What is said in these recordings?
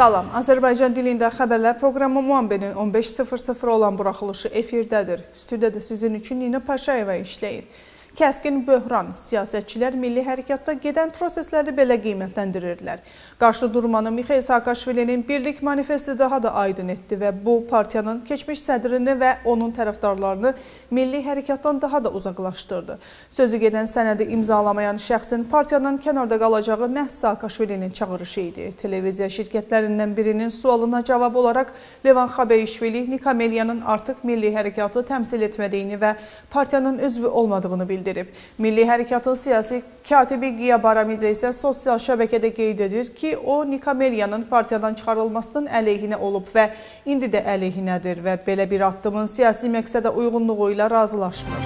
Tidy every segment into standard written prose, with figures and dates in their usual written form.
Salam, Azərbaycan dilində xəbərlər proqramı Muambenin 15:00 olan buraxılışı efirdədir. Studiyada sizin üçün Nina Paşayeva işləyir. Kəskin böhran, siyasətçilər milli hərəkatda gedən prosesləri belə qiymətləndirirlər. Qarşı durmanı Mikhail Saakashvilinin Birlik manifesti daha da aydın etdi və bu partiyanın keçmiş sədrini və onun tərəfdarlarını milli hərəkatdan daha da uzaqlaşdırdı. Sözü gedən sənədi imzalamayan şəxsin partiyanın kənarda qalacağı məhz Saakashvilinin çağırışı idi. Televiziya şirkətlərindən birinin sualına cavab olaraq Levan Xabeyişvili Nikameliyanın artıq milli hərəkatı təmsil etmədiyini və partiyanın üzvü olmadığını bildirdi. Milli Hərəkatın siyasi katibi Giya Baramidze isə sosial şəbəkədə qeyd edir ki, o Nikameliyanın partiyadan çıxarılmasının əleyhinə olub və indi də əleyhinədir və belə bir addımın siyasi məqsədə uyğunluğu ilə razılaşmır.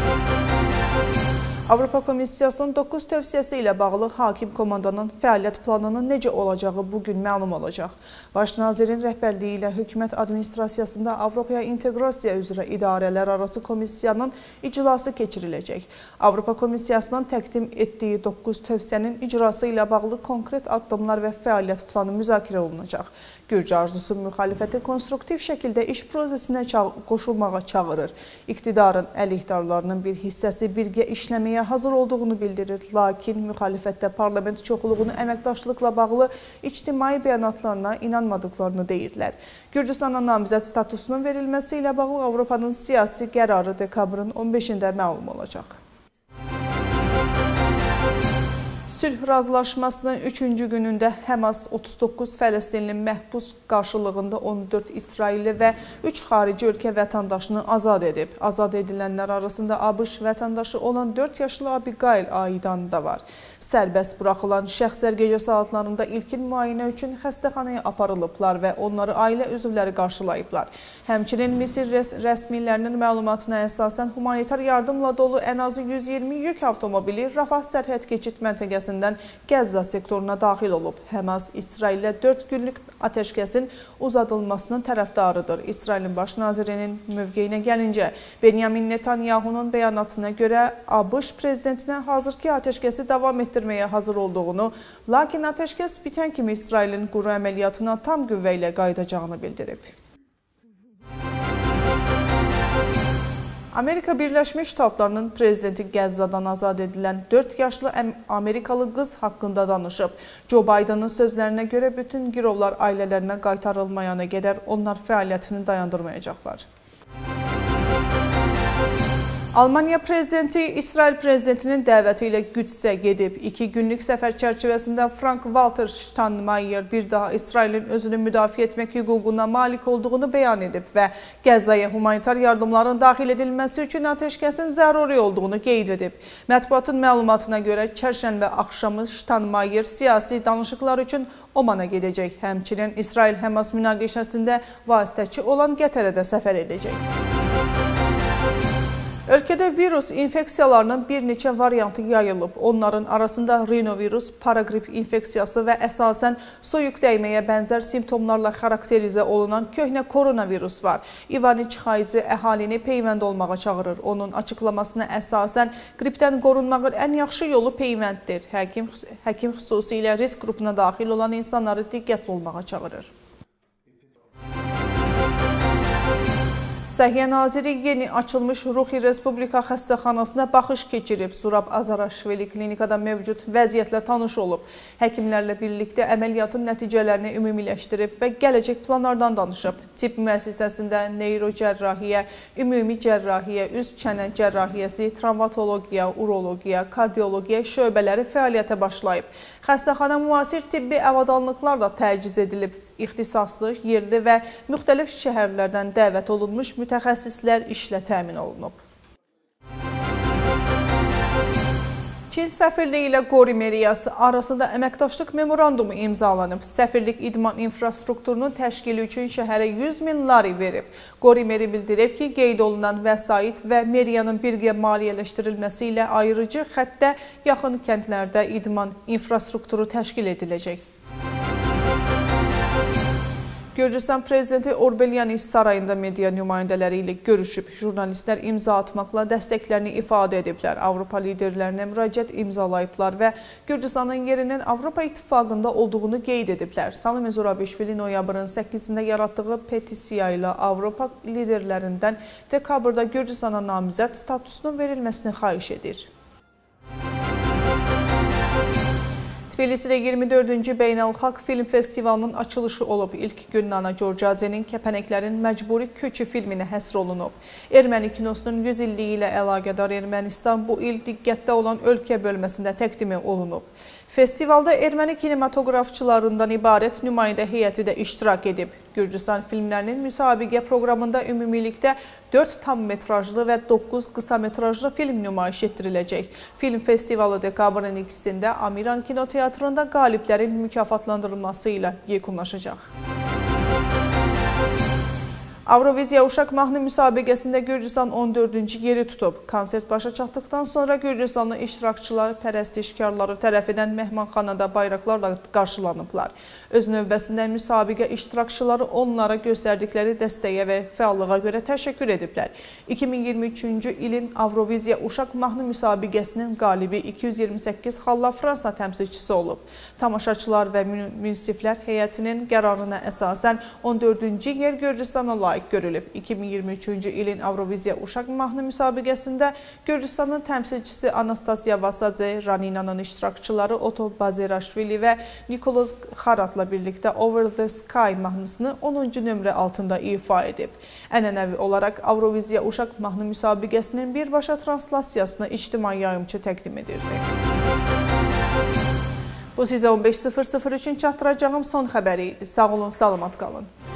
Avropa Komissiyasının 9 tövsiyəsi ilə bağlı hakim komandanın fəaliyyət planının necə olacağı bugün məlum olacaq. Baş nazirin rəhbərliyi ilə hökumət administrasiyasında Avropaya inteqrasiya üzrə idarələr arası komissiyanın iclası keçiriləcək. Avropa Komissiyasının təqdim etdiyi 9 tövsiyənin icrası ilə bağlı konkret addımlar və fəaliyyət planı müzakirə olunacaq. Gürcü arzusu müxalifəti konstruktiv şəkildə iş prosesinə qoşulmağa çağırır. İqtidarın əleyhdarlarının bir hissəsi birgə işləməyə hazır olduğunu bildirir. Lakin müxalifətdə parlament çoxluğunu əməkdaşlıqla bağlı ictimai bəyanatlarına inanmadıqlarını deyirlər. Gürcüstana namizəd statusunun verilməsi ilə bağlı Avropanın siyasi qərarı dekabrın 15-də məlum olacaq. Sülh razılaşmasının 3-cü günündə Həmas 39 Fələstinli məhbus qarşılığında 14 İsrailli və 3 xarici ölkə vətəndaşını azad edib. Azad edilənlər arasında ABŞ vətəndaşı olan 4 yaşlı Abigail Aidan da var. Sərbəst buraxılan şəxslər gecə saatlarında ilkin müayinə üçün xəstəxanaya aparılıblar və onları ailə üzvləri qarşılayıblar. Həmçinin Misir rəsmilərinin məlumatına əsasən humanitar yardımla dolu ən azı 120 yük avtomobili Rafah sərhəd keçid məntəqəsində Qəzza sektoruna daxil olub. Həmas İsraillə 4 günlük atəşkəsin uzadılmasının tərəfdarıdır. İsrailin baş nazirinin mövqeyinə gəlincə, Benyamin Netanyahunun bəyanatına görə ABŞ prezidentinə hazırki atəşkəsi davam etdirməyə hazır olduğunu, lakin atəşkəs bitən kimi İsrailin quru əməliyyatına tam qüvvə ilə qayıdacağını bildirib. Amerika Birləşmiş Ştatlarının prezidenti Qəzzadan azad edilən 4 yaşlı Amerikalı qız haqqında danışıb. Joe Biden'ın sözlərinə görə bütün girovlar ailələrinə qaytarılmayana qədər onlar fəaliyyətini dayandırmayacaqlar. Almaniya prezidenti İsrail prezidentinin dəvəti ilə Qüdsə gedib. 2 günlük səfər çərçivəsində Frank-Walter Steinmeier bir daha İsrailin özünü müdafiə etmək hüququna malik olduğunu bəyan edib və Qəzzaya humanitar yardımların daxil edilməsi üçün atəşkəsin zəruri olduğunu qeyd edib. Mətbuatın məlumatına görə çərşənbə axşamı Steinmeier siyasi danışıqlar üçün Omana gedəcək. Həmçinin İsrail-Həmas münaqişəsində vasitəçi olan Qətərə də səfər edəcək. Ölkədə virus infeksiyalarının bir neçə variantı yayılıb. Onların arasında rinovirus, paraqrip infeksiyası və əsasən soyuq dəyməyə bənzər simptomlarla xarakterizə olunan köhnə koronavirus var. İvani Çixaycı əhalini peyvənd olmağa çağırır. Onun açıqlamasına əsasən qripdən qorunmağın ən yaxşı yolu peyvənddir. Həkim xüsusilə risk qrupuna daxil olan insanları diqqətli olmağa çağırır. Səhiyyə naziri yeni açılmış Ruhi Respublika xəstəxanasına baxış keçirib. Zurab Azaraşvili klinikada mövcud vəziyyətlə tanış olub. Həkimlərlə birlikdə əməliyyatın nəticələrini ümumiləşdirib və gələcək planlardan danışıb. Tibb müəssisəsində neyrocərrahiyyə, ümumi cərrahiyyə, üst çənə cərrahiyyəsi, travmatologiya, urologiya, kardiologiya şöbələri fəaliyyətə başlayıb. Xəstəxana müasir tibbi avadanlıqlarla təchiz edilib. İxtisaslı, yerli və müxtəlif şəhərlərdən dəvət olunmuş mütəxəssislər işlə təmin olunub. Çin səfirliyi ilə Qori meriyası arasında əməkdaşlıq memorandumu imzalanıb. Səfirlik idman infrastrukturunun təşkili üçün şəhərə 100 min lari verib. Qori meri bildirib ki, qeyd olunan vəsait və meriyanın birgə maliyyələşdirilməsi ilə ayırıcı xəttə yaxın kəndlərdə idman infrastrukturu təşkil ediləcək. Gürcüstan prezidenti Orbelyanis sarayında media nümayəndələri ilə görüşüb. Jurnalistlər imza atmaqla dəstəklərini ifadə ediblər. Avropa liderlərinə müraciət imzalayıblar və Gürcüstanın yerinin Avropa İttifaqında olduğunu qeyd ediblər. Salim Zurabishvili noyabrın 8-də yaratdığı petisiya ilə Avropa liderlərindən dekabrda Gürcüstana namizəd statusunun verilməsini xahiş edir. Tbilisidə 24-cü Beynəlxalq Film Festivalının açılışı olub. İlk gün Nana Georgiadzenin Kəpənəklərin Məcburi Köçü filminə həsr olunub. Erməni kinosunun 100 illiyi ilə əlaqədar Ermənistan bu il diqqətdə olan ölkə bölməsində təqdimi olunub. Festivalda erməni kinematografçılarından ibarət nümayəndə heyəti də iştirak edib. Gürcüstan filmlərinin müsabiqə proqramında ümumilikdə 4 tam metrajlı və 9 qısa metrajlı film nümayiş etdiriləcək. Film festivalı dekabrın 2-sində Amiran Kinoteatrında qaliblərin mükafatlandırılması ilə yekunlaşacaq. Avroviziya Uşaq mahnı müsabiqəsində Gürcüstan 14-cü yeri tutub. Konsert başa çatdıqdan sonra Gürcüstanlı iştirakçılar pərəstişkarları tərəfindən mehmanxanada bayraqlarla qarşılanıblar. Öz növbəsində müsabiqə iştirakçıları onlara göstərdikləri dəstəyə və fəallığa görə təşəkkür ediblər. 2023-cü ilin Avroviziya Uşaq mahnı müsabiqəsinin qalibi 228 xalla Fransa təmsilçisi olub. Tamaşaçılar və münsiflər heyətinin qərarına əsasən 14-cü yer Gürcüstana layiq görülüb. 2023-cü ilin Avroviziya Uşaq mahnı müsabiqəsində Gürcüstanın təmsilçisi Anastasiya Vasadze, Raninanın iştirakçıları Oto Baziraşvili və Nikolos Xaratla birlikdə Over the Sky mahnısını 10-cu nömrə altında ifa edib. Ənənəvi olaraq Avroviziya Uşaq mahnı müsabiqəsinin birbaşa translasiyasını ictimai yayımçı təqdim edirdi. Bu sizə 15:00 üçün çatdıracağım son xəbəri idi. Sağ olun, salamat qalın.